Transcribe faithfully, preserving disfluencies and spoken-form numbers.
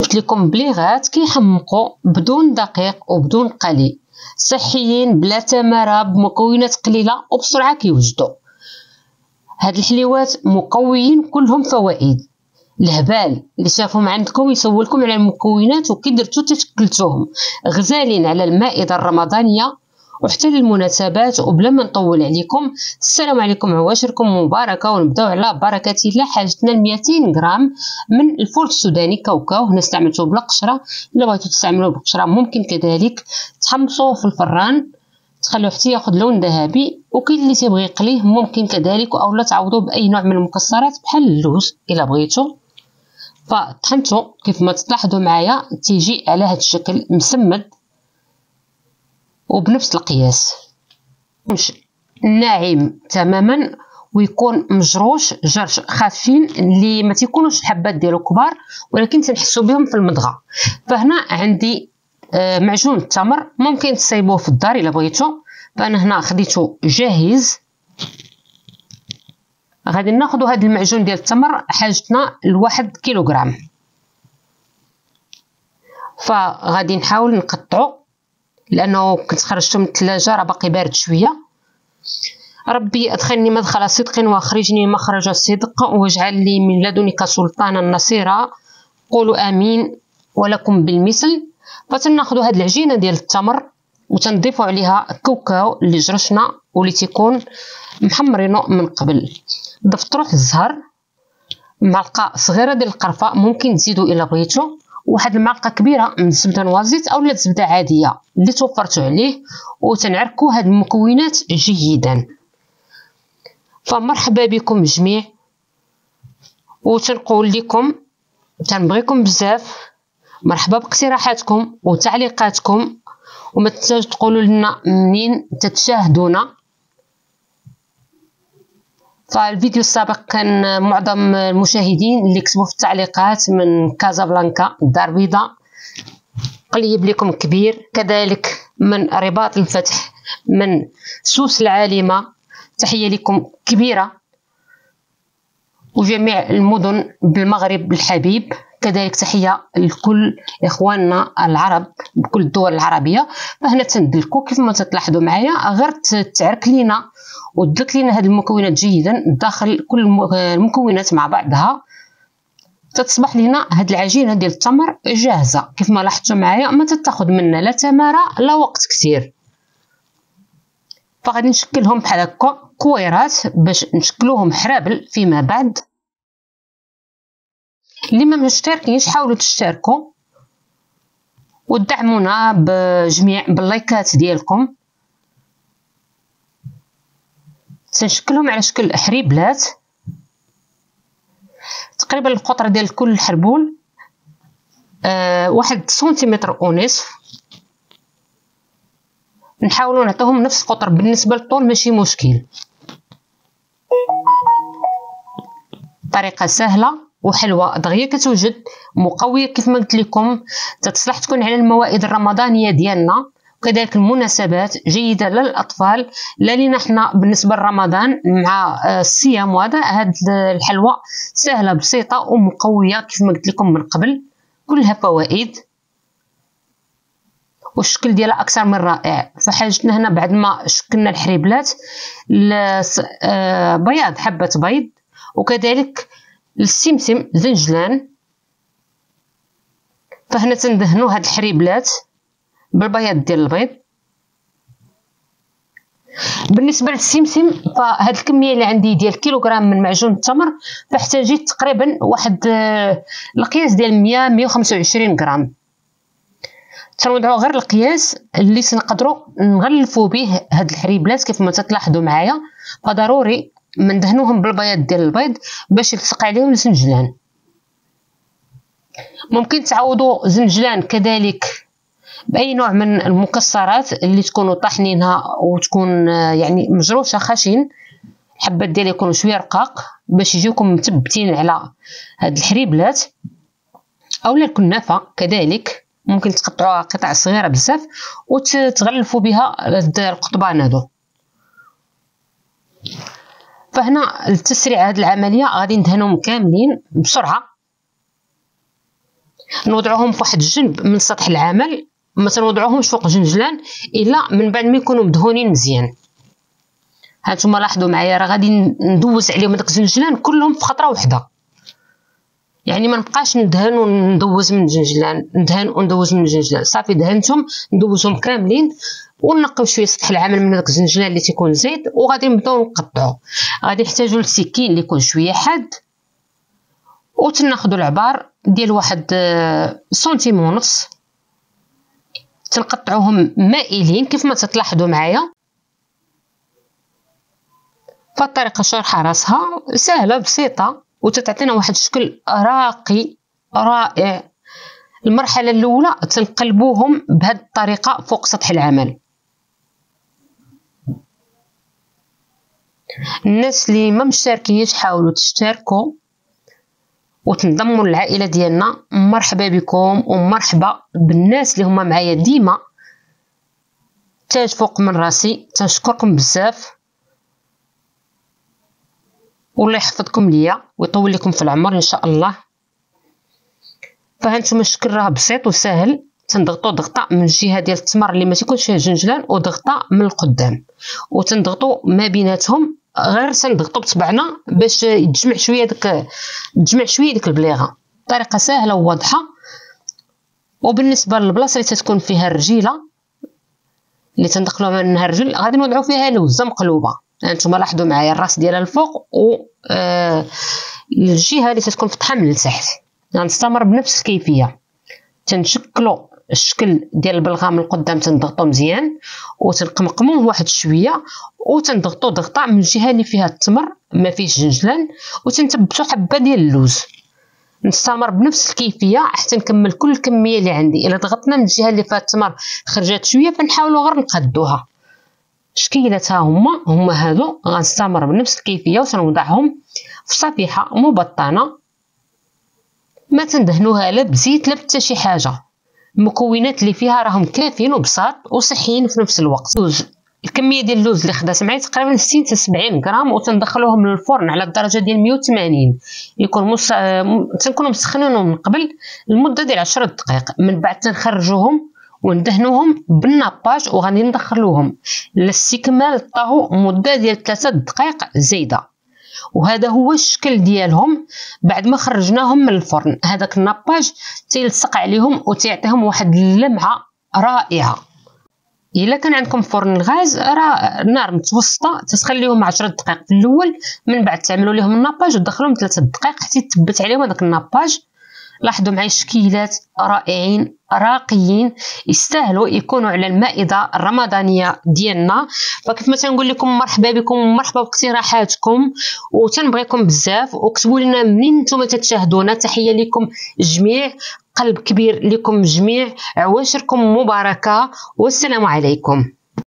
قلت لكم بليغات كيحمقوا بدون دقيق وبدون قلي، صحيين بلا تماره بمكونات قليله وبسرعه كيوجدوا. هاد الحليوات مقويين كلهم فوائد. الهبال اللي شافهم عندكم يسولكم على المكونات وكي درتو تشكلتوهم، غزالين على المائده الرمضانيه وحتى للمناسبات. وبلا ما نطول عليكم، السلام عليكم، عواشركم مباركه. ونبداو على بركه الله. حاجتنا مئتين غرام من الفول السوداني كاوكاو، هنا استعملته بلا قشره، الا بغيتو تستعملوه بالقشره ممكن كذلك. تحمصوه في الفران تخلوه حتى ياخذ لون ذهبي، وكاين اللي تيبغي يقليه ممكن كذلك، اولا تعوضوه باي نوع من المكسرات بحال اللوز الا بغيتو. فطحنتو كيف ما تلاحظوا معايا تيجي على هذا الشكل مسمد وبنفس القياس، مش ناعم تماما ويكون مجروش جرش خافين اللي ما تيكونوش الحبات ديالو كبار ولكن تنحسوا بهم في المضغه. فهنا عندي معجون التمر، ممكن تصايبوه في الدار الا بغيتو، فانا هنا خديته جاهز. غادي ناخذ هذا المعجون ديال التمر، حاجتنا لواحد كيلوغرام. فغادي نحاول نقطعو لانه كنت خرجته من الثلاجه راه باقي بارد شويه. ربي ادخلني مدخل صدق واخرجني مخرج صدق واجعل لي من لدنك سلطانا نصيرا، قولوا امين ولكم بالمثل. فتناخذ هذه العجينه ديال التمر وتنضيفوا عليها الكاوكاو اللي جرشنا واللي تيكون محمرينه من قبل. ضفت روح الزهر، معلقه صغيره ديال القرفه ممكن تزيدوا الا بغيتو، واحد المعلقه كبيره من الزبده نوازيت اولا الزبده عاديه اللي توفرتوا عليه، وتنعركوا هاد المكونات جيدا. فمرحبا بكم جميع، وتنقول لكم تنبغيكم بزاف. مرحبا باقتراحاتكم وتعليقاتكم، وما تنساوش تقولوا لنا منين تتشاهدونا. فالفيديو السابق كان معظم المشاهدين اللي كتبوا في التعليقات من كازابلانكا الدار البيضاء، قليب لكم كبير، كذلك من رباط الفتح، من سوس العالمة، تحية لكم كبيرة، وجميع المدن بالمغرب الحبيب، كذلك تحية لكل إخواننا العرب بكل الدول العربية. فهنا تندلكو كيف ما تلاحظوا معايا، غير تعرك لينا ودلك لينا هاد المكونات جيدا داخل كل المكونات مع بعضها، تتصبح لنا هاد العجينه ديال التمر جاهزه. كيف ما لاحظتوا معايا ما تتاخذ منا لا تماره لا وقت كثير. فغادي نشكلهم بحال هكا كويرات باش نشكلوهم حرابل فيما بعد. اللي ما مشتركينش حاولوا تشتركوا ودعمونا بجميع باللايكات ديالكم. تنشكلهم على شكل حريبلات، تقريبا القطر ديال كل حربول أه واحد سنتيمتر ونصف. نحاولوا نعطيهم نفس القطر بالنسبه للطول ماشي مشكل. طريقه سهله وحلوه دغيا كتوجد، مقويه كيف ما قلت لكم، تتصلح تكون على الموائد الرمضانيه ديالنا، وكذلك المناسبات جيده للاطفال، لا لينا حنا بالنسبه لرمضان مع الصيام. وهذا هاد الحلوى سهله بسيطه ومقويه كيف ما قلت لكم من قبل، كلها فوائد والشكل ديالها اكثر من رائع. فحاجتنا هنا بعد ما شكلنا الحريبلات بياض حبه بيض، وكذلك السمسم زنجلان. فهنا تندهنوا هاد الحريبلات بالبياض ديال البيض. بالنسبه للسمسم فهاد الكميه اللي عندي ديال كيلوغرام من معجون التمر، فاحتاجيت تقريبا واحد القياس ديال مية مية وخمسة وعشرين غرام. تنوضعوا غير القياس اللي تنقدروا نغلفوا به هاد الحريبلات كيف ما تلاحظوا معايا. فضروري مندهنوهم بالبياض ديال البيض باش يلصق عليهم الزنجلان. ممكن تعوضوا زنجلان كذلك باي نوع من المكسرات اللي تكونوا طاحنينها وتكون يعني مجروشه خشن، الحبات ديالها يكونوا شويه رقاق باش يجيوكم مثبتين على هاد الحريبلات. اولا الكنافه كذلك ممكن تقطعوها قطع صغيره بزاف وتغلفوا بها القطبان هذو. فهنا لتسريع هذه العمليه غادي ندهنهم كاملين بسرعه. نوضعوهم فواحد الجنب من سطح العمل، ما تنوضعوهمش فوق جنجلان الا من بعد ما يكونوا مدهونين مزيان. هانتوما لاحظوا معايا راه غادي ندوز عليهم داك الجنجلان كلهم في خطره وحده، يعني ما نبقاش ندهن وندوز من جنجلان ندهن وندوز من جنجلان، صافي دهنتهم ندوزهم كاملين ونقيو شويه سطح العمل من داك الجنجلان اللي تيكون زايد، وغادي نبداو نقطعو. غادي نحتاجو لسكين اللي يكون شويه حاد، وتناخدو العبار ديال واحد سنتيم ونص، تنقطعوهم مائلين كيف ما تلاحظوا معايا. فالطريقه شرحها راسها سهله بسيطه وتتعطينا واحد الشكل راقي رائع. المرحله الاولى تنقلبوهم بهذه الطريقه فوق سطح العمل. الناس اللي ما مشتركينش حاولوا تشتركوا وتنضموا للعائله ديالنا. مرحبا بكم ومرحبا بالناس اللي هما معايا ديما. تاج فوق من راسي، تنشكركم بزاف والله يحفظكم ليا ويطول لكم في العمر ان شاء الله. فهانتوما الشكل راه بسيط وسهل. تنضغطوا ضغطه من الجهه ديال التمر اللي ما تيكونش فيها جنجلان وضغطه من القدام، وتنضغطوا ما بيناتهم، غير تنضغطوا بصبعنا باش يتجمع شويه داك تجمع شويه ديك البليغه. طريقه سهله وواضحه. وبالنسبه للبلاصه اللي تتكون فيها الرجيله اللي تندخلوها منها الرجل غادي نوضعوا فيها لوزه مقلوبه. هانتوما لاحظوا معايا الراس ديالها الفوق و آه الجهه اللي تتكون فتحه من التحت. غنستمر بنفس الكيفيه. تنشكلوا الشكل ديال البلغه من القدام، تنضغطوا مزيان وتنقمقموه واحد شويه، وتنضغطوا ضغطه من الجهه اللي فيها التمر ما فيهش جنجلان، وتنثبتوا حبه ديال اللوز. نستمر بنفس الكيفيه حتى نكمل كل الكميه اللي عندي. الا ضغطنا من الجهه اللي فيها التمر خرجت شويه فنحاولوا غير نقادوها. شكيلتها هما هما هادو. غنستمر بنفس الكيفيه وتنوضعهم في صفيحه مبطنه، ما تندهنوها لا بزيت لا بتا شي حاجه. المكونات اللي فيها راهم كافيين وبساط وصحيين في نفس الوقت. اللوز، الكميه ديال اللوز اللي خدات معايا تقريبا ستين حتى سبعين غرام، وتندخلوهم للفرن على الدرجه ديال مية وثمانين. يكون مس... تنكونوا مسخنينهم من قبل المده ديال عشرة دقائق. من بعد تنخرجوهم وندهنوهم بالناباج، وغادي ندخلوهم لاستكمال الطهو مده ديال ثلاثة دقائق زايده. وهذا هو الشكل ديالهم بعد ما خرجناهم من الفرن. هذاك الناباج تيلصق عليهم وتيعطيهم واحد اللمعه رائعه. الا كان عندكم فرن الغاز راه النار متوسطه تتخليهم عشرة دقائق في الاول، من بعد تعملوا لهم الناباج وتدخلوهم ثلاثة دقائق حتى يتثبت عليهم هذاك الناباج. لاحظوا معايا الشكيلات رائعين راقيين، يستاهلوا يكونوا على المائده الرمضانيه ديالنا. فكيف ما تنقول لكم مرحبا بكم ومرحبا باقتراحاتكم، وتنبغيكم بزاف. وكتبوا لنا منين نتوما تتشاهدونا. تحيه لكم جميع، قلب كبير لكم جميع، عواشركم مباركه والسلام عليكم.